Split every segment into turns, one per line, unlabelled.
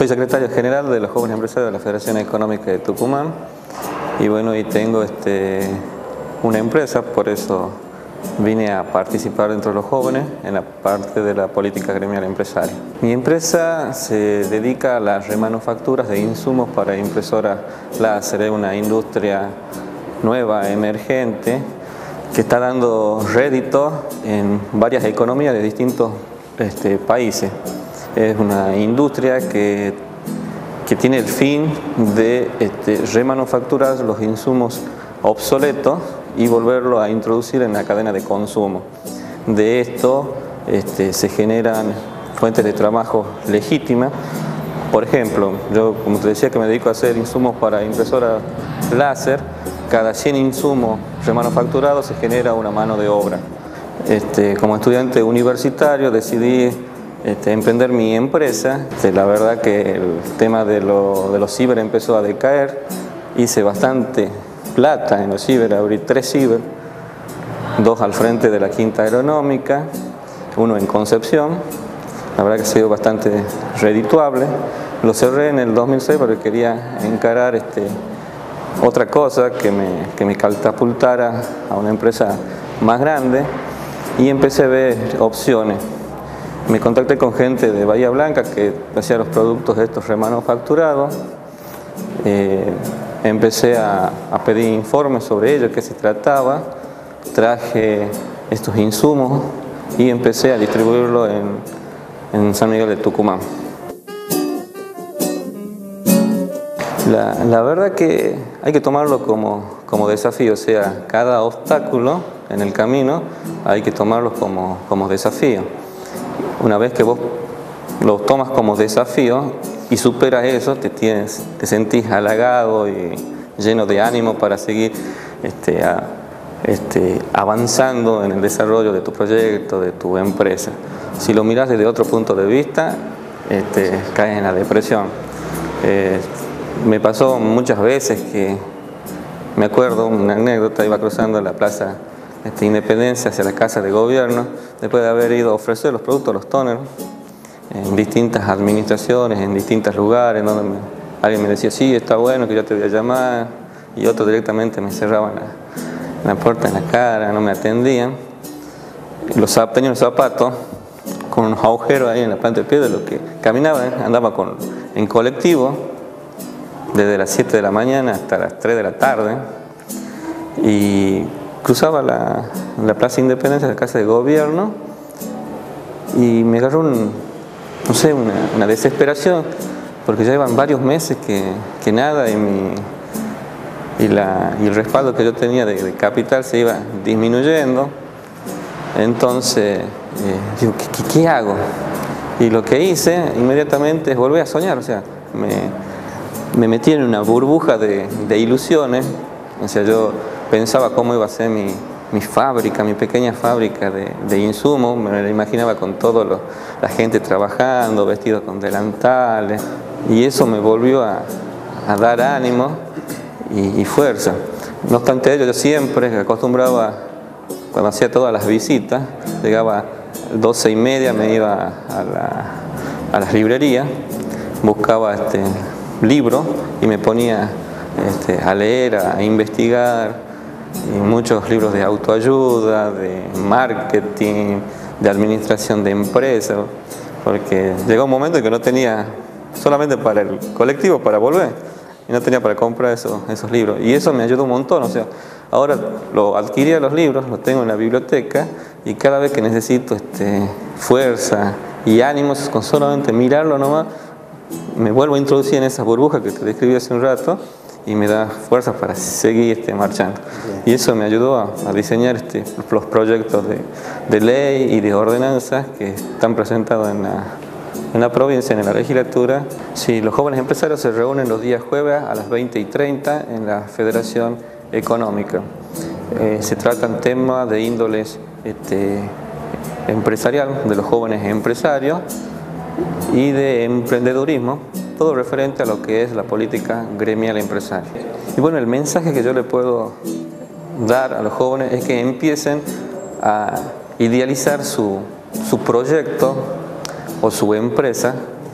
Soy secretario general de los jóvenes empresarios de la Federación Económica de Tucumán y bueno, y tengo una empresa, por eso vine a participar dentro de los jóvenes en la parte de la política gremial empresaria. Mi empresa se dedica a las remanufacturas de insumos para impresoras láser, es una industria nueva, emergente, que está dando rédito en varias economías de distintos países. Es una industria que tiene el fin de remanufacturar los insumos obsoletos y volverlo a introducir en la cadena de consumo. De esto se generan fuentes de trabajo legítimas. Por ejemplo, yo, como te decía, que me dedico a hacer insumos para impresoras láser, cada 100 insumos remanufacturados se genera una mano de obra. Como estudiante universitario decidí emprender mi empresa. La verdad que el tema de los ciber empezó a decaer. Hice bastante plata en los ciber, abrí 3 ciber, 2 al frente de la Quinta Aeronómica, 1 en Concepción. La verdad que ha sido bastante redituable. Lo cerré en el 2006 porque quería encarar otra cosa que me catapultara a una empresa más grande y empecé a ver opciones. Me contacté con gente de Bahía Blanca que hacía los productos estos remanufacturados. Empecé a pedir informes sobre ello, qué se trataba. Traje estos insumos y empecé a distribuirlo en San Miguel de Tucumán. La verdad que hay que tomarlo como desafío, o sea, cada obstáculo en el camino hay que tomarlo como desafío. Una vez que vos lo tomas como desafío y superas eso, te sentís halagado y lleno de ánimo para seguir avanzando en el desarrollo de tu proyecto, de tu empresa. Si lo miras desde otro punto de vista, caes en la depresión. Me pasó muchas veces que, me acuerdo una anécdota, iba cruzando la plaza Independencia hacia la Casa de Gobierno, después de haber ido a ofrecer los productos a los toners en distintas administraciones, en distintos lugares, donde alguien me decía, sí, está bueno, que yo te voy a llamar, y otros directamente me cerraban la puerta en la cara, no me atendían. Tenía los zapatos con unos agujeros ahí en la planta del pie de lo que caminaba, andaba en colectivo desde las 7 de la mañana hasta las 3 de la tarde y cruzaba la Plaza Independencia de la Casa de Gobierno y me agarró una desesperación porque ya iban varios meses que nada y el respaldo que yo tenía de capital se iba disminuyendo. Entonces digo, ¿qué hago? Y lo que hice inmediatamente es volver a soñar, o sea, me metí en una burbuja de ilusiones. O sea, yo pensaba cómo iba a ser mi fábrica, mi pequeña fábrica de insumos. Me la imaginaba con toda la gente trabajando, vestidos con delantales, y eso me volvió a dar ánimo y fuerza. No obstante ello, yo siempre acostumbraba, cuando hacía todas las visitas, llegaba a 12:30, me iba a las librerías, buscaba libros y me ponía a leer, a investigar, y muchos libros de autoayuda, de marketing, de administración de empresas, porque llegó un momento en que no tenía solamente para el colectivo para volver y no tenía para comprar esos libros, y eso me ayudó un montón. O sea, ahora adquiría los libros, los tengo en la biblioteca y cada vez que necesito fuerza y ánimos con solamente mirarlo nomás, me vuelvo a introducir en esa burbuja que te describí hace un rato y me da fuerza para seguir marchando. Y eso me ayudó a diseñar los proyectos de ley y de ordenanzas que están presentados en la provincia, en la legislatura. Sí, los jóvenes empresarios se reúnen los días jueves a las 20:30 en la Federación Económica. Se tratan temas de índoles empresarial, de los jóvenes empresarios y de emprendedurismo, todo referente a lo que es la política gremial empresaria. Y bueno, el mensaje que yo le puedo dar a los jóvenes es que empiecen a idealizar su proyecto o su empresa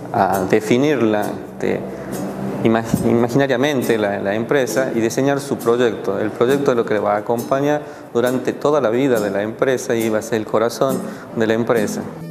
a definirla imaginariamente la empresa y diseñar su proyecto. El proyecto es lo que le va a acompañar durante toda la vida de la empresa y va a ser el corazón de la empresa.